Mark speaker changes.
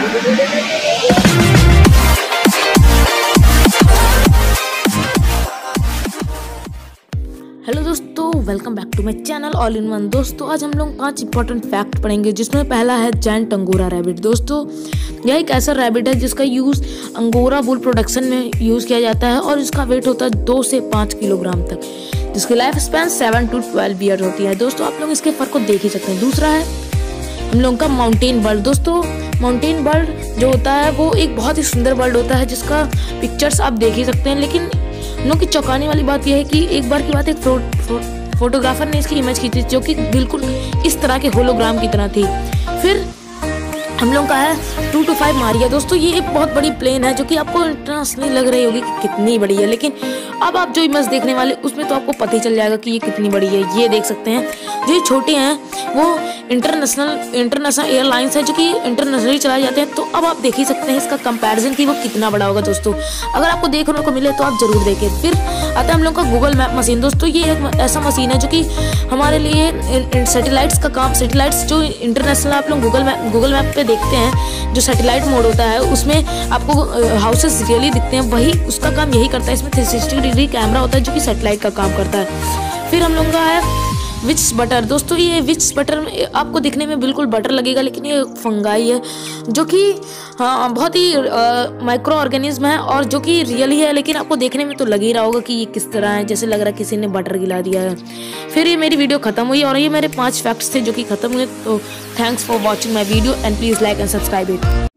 Speaker 1: Hello दोस्तों, welcome back to my channel all in one. दोस्तों आज हम लोग 5 इंपॉर्टेंट फैक्ट पढ़ेंगे, जिसमें पहला है जायंट अंगोरा रैबिट। दोस्तों यह एक ऐसा रैबिट है जिसका यूज़ अंगोरा वूल प्रोडक्शन में यूज़ किया जाता है और इसका वेट होता है 2 से 5 किलोग्राम तक, जिसकी लाइफ स्पैन 7 to 12 ईयर होती है। दोस्तों आप लोग इसके फर को देख ही सकते हैं। दूसरा है हम लोगों का माउंटेन बर्ड। दोस्तों माउंटेन बर्ड जो होता है वो एक बहुत ही सुंदर बर्ड होता है, जिसका पिक्चर्स आप देख ही सकते हैं। लेकिन हम लोग की चौंकाने वाली बात यह है कि एक बार की बात, एक फोटोग्राफर ने इसकी इमेज खींची जो कि बिल्कुल इस तरह के होलोग्राम की तरह थी। फिर हम लोग का है 2 to 5 मारिया। दोस्तों ये एक बहुत बड़ी प्लेन है जो कि आपको इंटरनेशनल लग रही होगी कि कितनी बड़ी है, लेकिन अब आप जो इमेज देखने वाले उसमें तो आपको पता ही चल जाएगा कि ये कितनी बड़ी है। ये देख सकते हैं जो ये छोटे हैं वो इंटरनेशनल एयरलाइंस है जो कि इंटरनेशनली चलाए जाते हैं। तो अब आप देख ही सकते हैं इसका कंपैरिजन कि वो कितना बड़ा होगा। दोस्तों अगर आपको देखने को मिले तो आप जरूर देखें। फिर आता है हम लोग का गूगल मैप मशीन। दोस्तों ये एक ऐसा मशीन है जो कि हमारे लिए सैटेलाइट्स का काम, सैटेलाइट्स जो इंटरनेशनल आप लोग गूगल मैप पे देखते हैं, जो सैटेलाइट मोड होता है उसमें आपको हाउसेस रियली दिखते हैं, वही उसका काम यही करता है। इसमें 360 डिग्री कैमरा होता है जो कि सैटेलाइट का काम करता है। फिर हम लोग का है विच बटर। दोस्तों ये विच बटर आपको दिखने में बिल्कुल बटर लगेगा, लेकिन ये फंगाई है जो कि बहुत ही माइक्रो ऑर्गेनिज्म है और जो कि रियल ही है, लेकिन आपको देखने में तो लग ही रहा होगा कि ये किस तरह है, जैसे लग रहा है किसी ने बटर गिला दिया है। फिर ये मेरी वीडियो खत्म हुई और ये मेरे 5 फैक्ट्स थे जो कि खत्म हुए। तो thanks for watching my video and please like and subscribe it.